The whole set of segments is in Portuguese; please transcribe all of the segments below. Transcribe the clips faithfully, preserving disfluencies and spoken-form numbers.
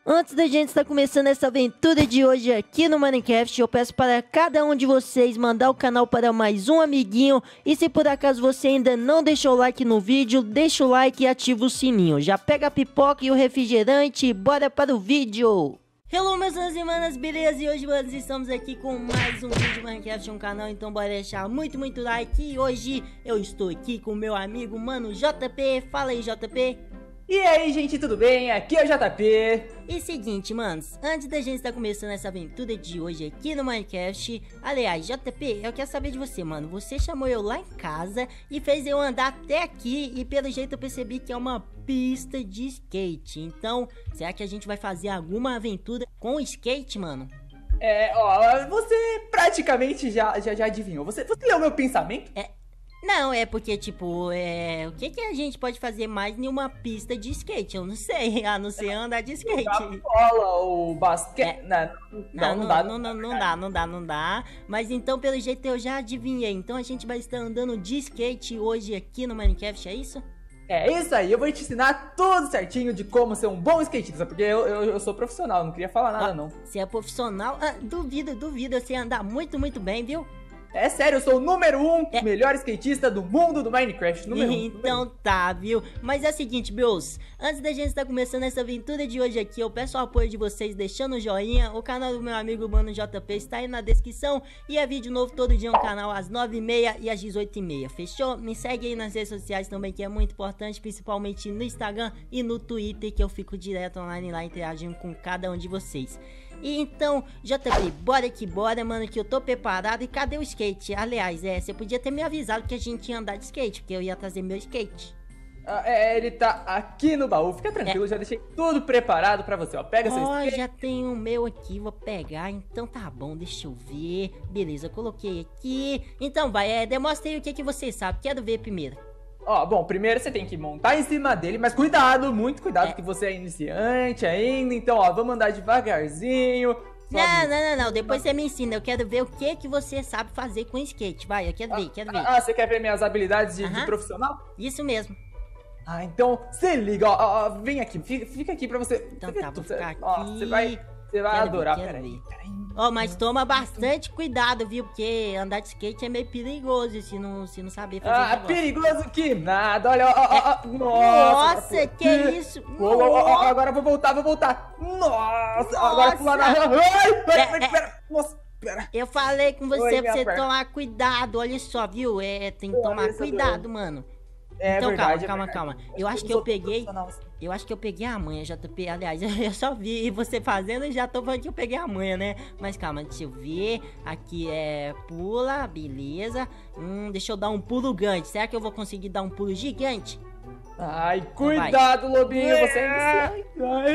Antes da gente estar começando essa aventura de hoje aqui no Minecraft, eu peço para cada um de vocês mandar o canal para mais um amiguinho. E se por acaso você ainda não deixou o like no vídeo, deixa o like e ativa o sininho. Já pega a pipoca e o refrigerante e bora para o vídeo! Hello meus manos e manas, beleza? E hoje manos, estamos aqui com mais um vídeo de Minecraft no canal. Então bora deixar muito, muito like. E hoje eu estou aqui com o meu amigo Mano J P. Fala aí, J P. E aí, gente, tudo bem? Aqui é o J P. E seguinte, manos, antes da gente estar começando essa aventura de hoje aqui no Minecraft, aliás, J P, eu quero saber de você, mano. Você chamou eu lá em casa e fez eu andar até aqui e pelo jeito eu percebi que é uma pista de skate. Então, será que a gente vai fazer alguma aventura com skate, mano? É, ó, você praticamente já, já, já adivinhou. Você, você leu meu pensamento? É... Não, é porque, tipo, é... o que que a gente pode fazer mais em uma pista de skate? Eu não sei, a não ser andar de skate. A bola, o basquete... É. Não, não, não, dá, não, não, não dá, não dá, não dá. Mas então, pelo jeito, eu já adivinhei. Então a gente vai estar andando de skate hoje aqui no Minecraft, é isso? É isso aí, eu vou te ensinar tudo certinho de como ser um bom skatista, porque eu, eu, eu sou profissional, não queria falar nada, ah, não. Você é profissional? Ah, duvido, duvido, você andar muito, muito bem, viu? É sério, eu sou o número um é. melhor skatista do mundo do Minecraft. Número um, então número tá, viu? Mas é o seguinte, meus. Antes da gente estar começando essa aventura de hoje aqui, eu peço o apoio de vocês deixando o joinha. O canal do meu amigo Mano J P está aí na descrição. E é vídeo novo todo dia no canal às nove e meia e às dezoito e meia. Fechou? Me segue aí nas redes sociais também, que é muito importante. Principalmente no Instagram e no Twitter, que eu fico direto online lá interagindo com cada um de vocês. E então, J P, bora que bora, mano, que eu tô preparado. E cadê o skate? Aliás, é, você podia ter me avisado que a gente ia andar de skate, porque eu ia trazer meu skate. Ah, é, ele tá aqui no baú, fica tranquilo, é. Já deixei tudo preparado pra você, ó. Pega seu skate. Ó, já tem o meu aqui, vou pegar, então tá bom, deixa eu ver. Beleza, eu coloquei aqui. Então vai, é, demonstra aí o que, que você sabe, quero ver primeiro. Ó, bom, primeiro você tem que montar em cima dele, mas cuidado, muito cuidado, é. que você é iniciante ainda. Então, ó, vamos andar devagarzinho. Não, não, não, não, depois você me ensina. Eu quero ver o que que você sabe fazer com skate. Vai, eu quero ver, quero ver. Ah, você quer ver minhas habilidades de, uh-huh. de profissional? Isso mesmo. Ah, então, se liga, ó, ó, vem aqui, fica, fica aqui pra você. Então tá, vou ficar aqui. Ó, você vai, você vai quero adorar, ver, peraí, peraí. Ó, mas toma bastante cuidado, viu? Porque andar de skate é meio perigoso se não, se não saber fazer Ah, perigoso que nada, olha, ó, ó, ó. Nossa, Nossa que é isso? Ó, ó, ó, agora eu vou voltar, vou voltar. Nossa, Nossa. Agora pular na... Ai, ai, é, pera, nossa, pera. Eu falei com você Oi, pra você perna. tomar cuidado, olha só, viu? É, tem que tomar Oi, cuidado, mano. É então verdade, calma, é calma, calma. Eu acho que eu peguei. Eu acho que eu peguei a manha, J P. Aliás, eu só vi você fazendo e já tô falando que eu peguei a manha, né? Mas calma, deixa eu ver. Aqui é pula, beleza. Hum, deixa eu dar um pulo grande. Será que eu vou conseguir dar um pulo gigante? Ai, cuidado, Vai. Lobinho, você é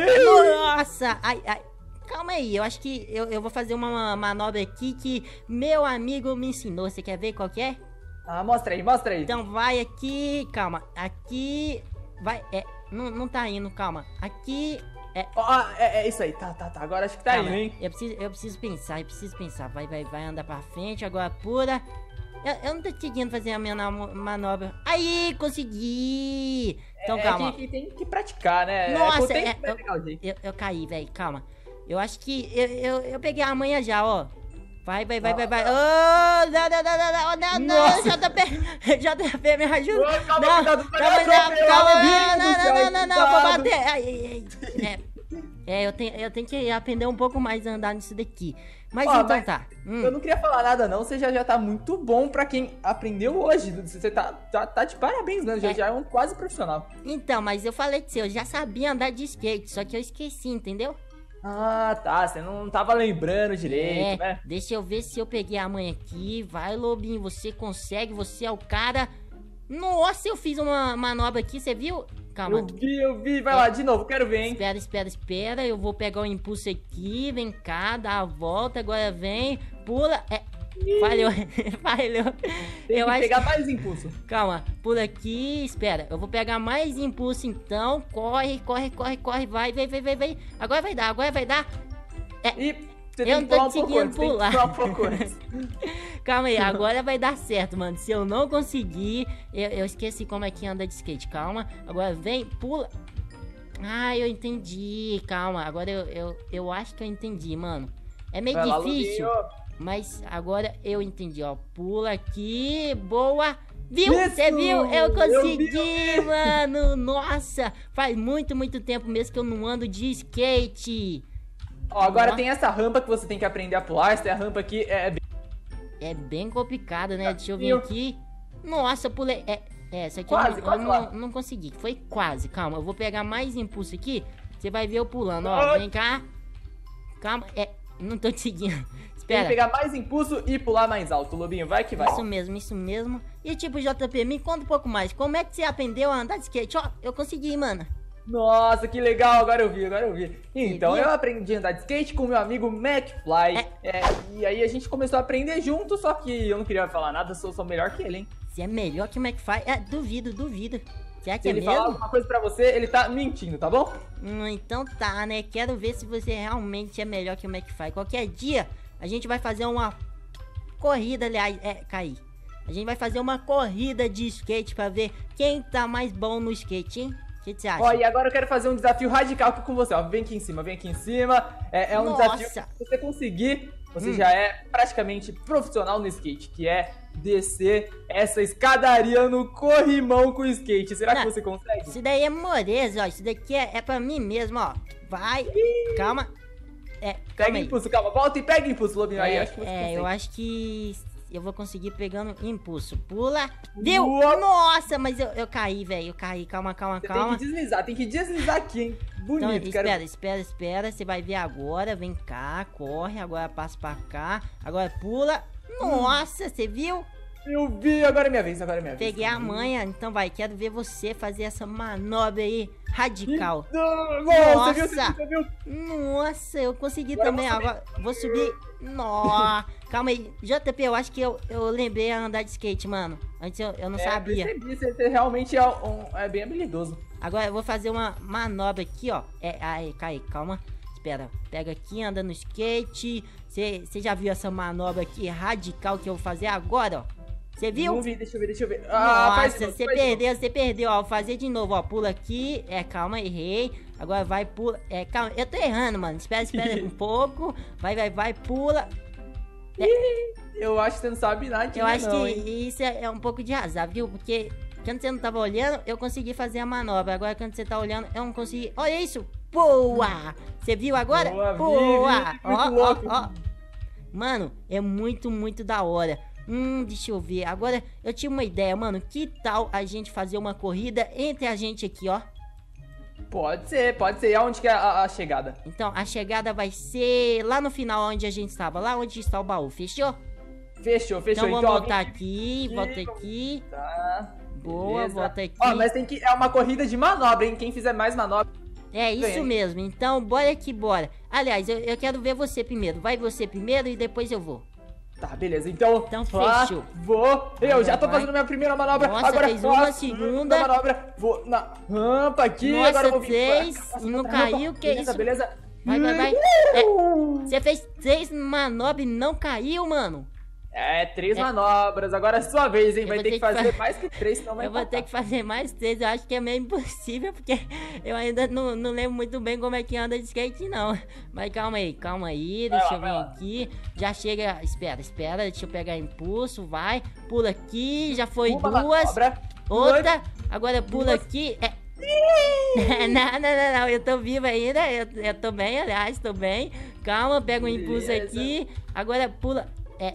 Nossa, ai, ai. Calma aí, eu acho que eu, eu vou fazer uma manobra aqui que meu amigo me ensinou. Você quer ver qual que é? Ah, mostra aí, mostra aí. Então vai aqui, calma. Aqui, vai, é, não, não tá indo, calma. Aqui, é... Ah, é, é isso aí, tá, tá, tá, agora acho que tá calma, indo, hein. Eu preciso, eu preciso pensar, eu preciso pensar. Vai, vai, vai andar pra frente, agora pura. Eu, eu não tô conseguindo fazer a minha manobra. Aí, consegui! Então é, calma. É que, que tem que praticar, né? Nossa, é, é, eu, eu, eu, eu caí, velho, calma. Eu acho que, eu, eu, eu peguei a manha já, ó. Vai, vai, vai, vai, vai. Oh, não, não, não, não, não, não, J P, J P, me ajuda. Oh, calma, não, cuidado, calma, calma, calma, não, não, não, não, não, vou bater. Ai, ai, ai. É, é eu, tenho, eu tenho que aprender um pouco mais a andar nisso daqui. Mas oh, então mas tá. Hum. Eu não queria falar nada, não. Você já, já tá muito bom pra quem aprendeu hoje. Você tá, tá, tá de parabéns, né? Já é. já é um quase profissional. Então, mas eu falei que você, eu já sabia andar de skate, só que eu esqueci, entendeu? Ah, tá, você não tava lembrando direito, é, né? Deixa eu ver se eu peguei a manha aqui. Vai, Lobinho, você consegue, você é o cara. Nossa, eu fiz uma manobra aqui, você viu? Calma. Eu vi, eu vi, vai é. lá, de novo, quero ver, hein? Espera, espera, espera, eu vou pegar o impulso aqui, vem cá, dá a volta, agora vem, pula, é... Falhou, falhou. Tem eu que acho pegar que... mais impulso. Calma, pula aqui, espera. Eu vou pegar mais impulso então. Corre, corre, corre, corre, vai, vai, vai, vai, vai. Agora vai dar, agora vai dar. É, e você eu não tô conseguindo um pular. Um pouco Calma aí, agora vai dar certo, mano. Se eu não conseguir, eu, eu esqueci como é que anda de skate. Calma, agora vem, pula. Ah, eu entendi. Calma, agora eu, eu, eu acho que eu entendi, mano. É meio Vai lá, difícil, Lobinho. mas agora eu entendi, ó. Pula aqui, boa. Viu? Isso! Você viu? Eu Eu consegui, vi, eu vi. mano. Nossa, faz muito, muito tempo mesmo que eu não ando de skate. Ó, agora Nossa. tem essa rampa que você tem que aprender a pular. Essa rampa aqui é bem... É bem complicado, né? Deixa eu vir Viu? aqui. Nossa, eu pulei. É, é essa aqui Quase, eu, não, quase eu lá. não, não consegui. Foi quase. Calma, eu vou pegar mais impulso aqui. Você vai ver eu pulando, ó. Ai. Vem cá. Calma, é. Não tô te seguindo. Tem que Espera. pegar mais impulso e pular mais alto, Lobinho. Vai que vai. Isso mesmo, isso mesmo. E tipo, J P, me conta um pouco mais. Como é que você aprendeu a andar de skate? Ó, eu consegui, mano. Nossa, que legal. Agora eu vi, agora eu vi. Então, viu? eu aprendi a andar de skate com meu amigo McFly. É, e aí a gente começou a aprender junto, só que eu não queria falar nada, sou, sou melhor que ele, hein? Você é melhor que o McFly? É, duvido, duvido. Será que Se é ele mesmo? falar alguma coisa pra você, ele tá mentindo, tá bom? Hum, então tá, né? Quero ver se você realmente é melhor que o McFly. Qualquer dia a gente vai fazer uma corrida, aliás, é, cair. A gente vai fazer uma corrida de skate pra ver quem tá mais bom no skate, hein? O que você acha? Ó, e agora eu quero fazer um desafio radical aqui com você, ó. Vem aqui em cima, vem aqui em cima. É, é um Nossa. desafio que se você conseguir, você Hum. já é praticamente profissional no skate, que é descer essa escadaria no corrimão com o skate. Será Não. que você consegue? Isso daí é moleza, ó. Isso daqui é, é pra mim mesmo, ó. Vai, calma. É, Pega calma aí. impulso, calma. Volta e pega impulso, Lobinho. Aí, É, acho que você é, consegue. eu acho que eu vou conseguir pegando impulso. Pula. Viu? Boa. Nossa, mas eu, eu caí, velho. Eu caí. Calma, calma, Você calma. tem que deslizar, tem que deslizar aqui, hein? Então, Bonito, espera, cara. espera, espera. Você vai ver agora. Vem cá, corre. Agora passa pra cá. Agora pula. Nossa, você viu? Eu vi, agora é minha vez, agora é minha vez. Peguei a manha. Então vai, quero ver você fazer essa manobra aí radical. Nossa, você viu, Nossa. você viu? Nossa, eu consegui Agora eu também. vou subir. Agora vou subir. Nossa. Calma aí. J P, eu acho que eu, eu lembrei a andar de skate, mano. Antes eu, eu não É, sabia. percebi, você você realmente é, um- é bem habilidoso. Agora eu vou fazer uma manobra aqui, ó. É, aí, cai, calma. Espera, pega aqui, anda no skate. Você já viu essa manobra aqui radical que eu vou fazer agora, ó? Você viu? Não vi, deixa eu ver, deixa eu ver. Ah, faz de Nossa, novo, você faz de novo. perdeu, você perdeu, ó. Vou fazer de novo, ó. Pula aqui. É, calma, errei. Agora vai, pula. É, calma. Eu tô errando, mano. Espera, espera um pouco. Vai, vai, vai, pula. Eu acho que você não sabe nada Eu acho não, que hein? isso é, é um pouco de azar, viu? Porque quando você não tava olhando, eu consegui fazer a manobra. Agora, quando você tá olhando, eu não consegui. Olha isso! Boa! Você viu agora? Boa, vi, Boa! vi, Ó, muito ó, louco. ó. Mano, é muito, muito da hora. Hum, deixa eu ver. Agora, eu tinha uma ideia, mano. Que tal a gente fazer uma corrida entre a gente aqui, ó? Pode ser, pode ser. E aonde que é a, a chegada? Então, a chegada vai ser lá no final onde a gente estava. Lá onde está o baú, fechou? Fechou, fechou. Então, vamos ó, voltar vem- aqui, aqui, volta vamos- aqui. Tá. Boa, beleza. volta aqui. Ó, mas tem que... É uma corrida de manobra, hein? Quem fizer mais manobra... É isso Ganhei. mesmo, então bora que bora. Aliás, eu, eu quero ver você primeiro. Vai você primeiro e depois eu vou. Tá, beleza. Então, Então, vá, fechou. vou. Eu já tô vai. fazendo minha primeira manobra. Nossa, agora fez faço uma, a segunda. manobra. Vou na rampa aqui. Nossa, agora eu vou vir três, pra cá, passo e não outra rampa. caiu, que beleza, isso? Beleza, Vai, vai, vai. Uh! Você fez três manobras e não caiu, mano. É, três É. manobras. Agora é sua vez, hein? Eu Vai vou ter ter que que fazer fa- mais que três, senão vai Eu vou ter empatar. que fazer mais três. Eu acho que é meio impossível, porque eu ainda não, não lembro muito bem como é que anda de skate, não. Mas calma aí, calma aí. Vai Deixa lá, eu vai vir lá. aqui. Já chega. Espera, espera. Deixa eu pegar impulso. Vai. Pula aqui. Já foi Uma duas. manobra. Outra. Agora pula duas. aqui. É. não, não, não, não. Eu tô vivo ainda. Eu, eu tô bem, aliás, tô bem. Calma, pega um impulso Beleza. aqui. Agora pula. É.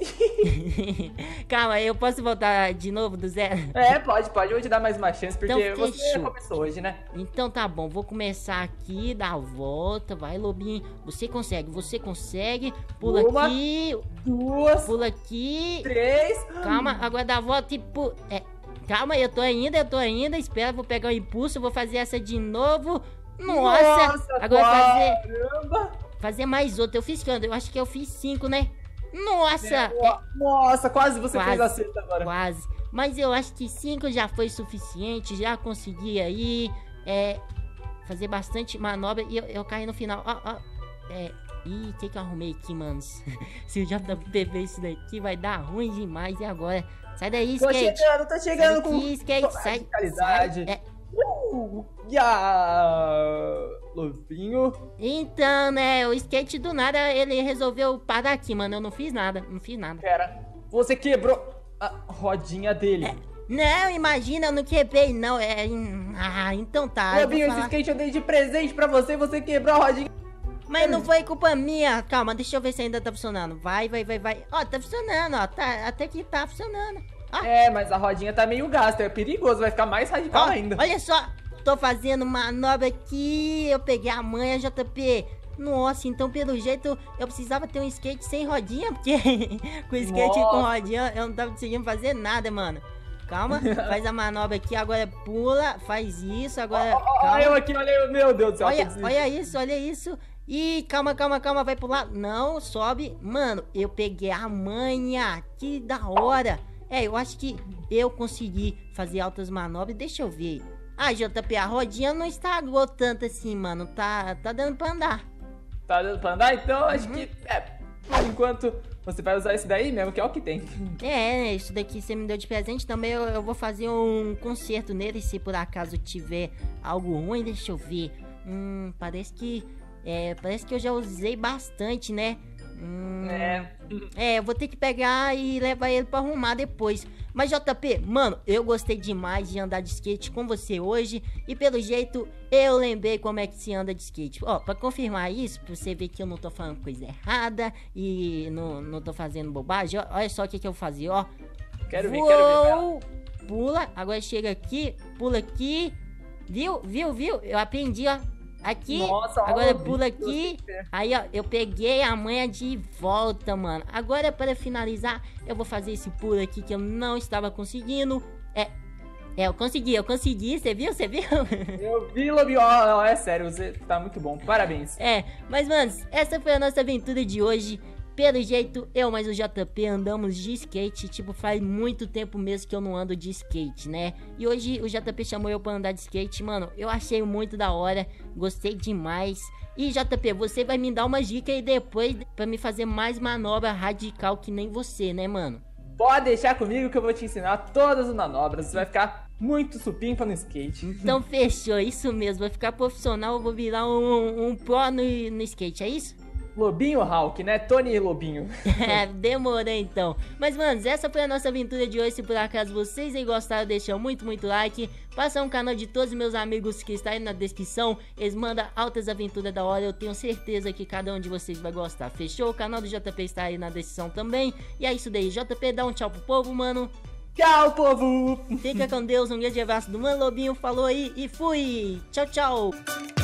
Calma, eu posso voltar de novo do zero? É, pode, pode. Eu vou te dar mais uma chance, porque Então, você fechou. começou hoje, né? Então tá bom, vou começar aqui, dar a volta. Vai, Lobinho. Você consegue, você consegue. Pula Uma. aqui, Duas, pula aqui. três. Calma, agora dá a volta e pu... É. Calma, eu tô ainda, eu tô ainda. Espera, vou pegar o impulso, vou fazer essa de novo. Nossa! Agora fazer, caramba. fazer mais outra. Eu fiz quanto? Eu acho que eu fiz cinco, né? Nossa! É, Nossa, quase você Quase. fez acerto agora. quase. Mas eu acho que cinco já foi suficiente. Já consegui aí. É. Fazer bastante manobra. E eu, eu caí no final. Ó, ó. É. Ih, o que que eu arrumei aqui, manos? Se o J P ver isso daqui, vai dar ruim demais. E agora? Sai daí, Tô skate. chegando, tô Sai chegando com daqui, skate. toda a Sai. radicalidade. sai. É. Uh, o... Ya... Lobinho. Então, né, o skate do nada, ele resolveu parar aqui, mano. Eu não fiz nada, não fiz nada. Pera, você quebrou a rodinha dele. É, não, imagina, eu não quebrei, não. É... Ah, então tá. Lobinho, esse skate eu dei de presente pra você e você quebrou a rodinha. Mas não foi culpa minha. Calma, deixa eu ver se ainda tá funcionando. Vai, vai, vai, vai. Ó, tá funcionando, ó. Tá, até que tá funcionando. Ó. É, mas a rodinha tá meio gasta. É perigoso, vai ficar mais radical Ó, ainda. olha só. Tô fazendo manobra aqui. Eu peguei a manha, J P. Nossa, então pelo jeito eu precisava ter um skate sem rodinha. Porque com skate Nossa. com rodinha eu não tava conseguindo fazer nada, mano. Calma, faz a manobra aqui, agora pula, faz isso, agora... Ó, calma. Olha eu aqui, olha eu, meu Deus do céu. Olha, olha isso, olha isso. Ih, calma, calma, calma, vai pular. Não, sobe. Mano, eu peguei a manha. Que da hora. É, eu acho que eu consegui fazer altas manobras. Deixa eu ver. Ah, J P, a rodinha não estragou tanto assim, mano. Tá, tá dando pra andar. Tá dando pra andar? Então acho Uhum. que, é, por enquanto, você vai usar esse daí mesmo, que é o que tem. É, isso daqui você me deu de presente. Também eu, eu vou fazer um conserto nele. Se por acaso tiver algo ruim, deixa eu ver. Hum, parece que... É, parece que eu já usei bastante, né? Hum, É. É, eu vou ter que pegar e levar ele pra arrumar depois. Mas J P, mano, eu gostei demais de andar de skate com você hoje. E pelo jeito, eu lembrei como é que se anda de skate. Ó, pra confirmar isso, pra você ver que eu não tô falando coisa errada e não, não tô fazendo bobagem, ó, olha só o que que eu fazia, ó. Quero ver, Voou, quero ver. pula, agora chega aqui, pula aqui. Viu, viu, viu? Eu aprendi, ó. Aqui, Nossa, agora ó, pula bicho, aqui. você- Aí, ó, eu peguei a manha de volta, mano. Agora, para finalizar, eu vou fazer esse pulo aqui que eu não estava conseguindo. É, é, eu consegui, eu consegui. Você viu, você viu? Eu vi, Lobinho. Ó, ó, é sério, você tá muito bom. Parabéns. É, mas, manos, essa foi a nossa aventura de hoje. Pelo jeito, eu mais o J P andamos de skate. Tipo, faz muito tempo mesmo que eu não ando de skate, né? E hoje o J P chamou eu pra andar de skate. Mano, eu achei muito da hora. Gostei demais. E J P, você vai me dar uma dica aí depois pra me fazer mais manobra radical que nem você, né, mano? Pode deixar comigo que eu vou te ensinar todas as manobras. Você vai ficar muito supimpa no skate. Então fechou, isso mesmo. Vou ficar profissional, eu vou virar um, um pro no, no skate, é isso? Lobinho Hulk, né? Tony Lobinho. É, demorou então. Mas, manos, essa foi a nossa aventura de hoje. Se por acaso vocês aí gostaram, deixa muito, muito like. Passa um canal de todos os meus amigos que está aí na descrição. Eles mandam altas aventuras da hora. Eu tenho certeza que cada um de vocês vai gostar. Fechou? O canal do J P está aí na descrição também. E é isso daí. J P, dá um tchau pro povo, mano. Tchau, povo! Fica com Deus. Um grande abraço do Mano Lobinho. Falou aí e fui. Tchau, tchau.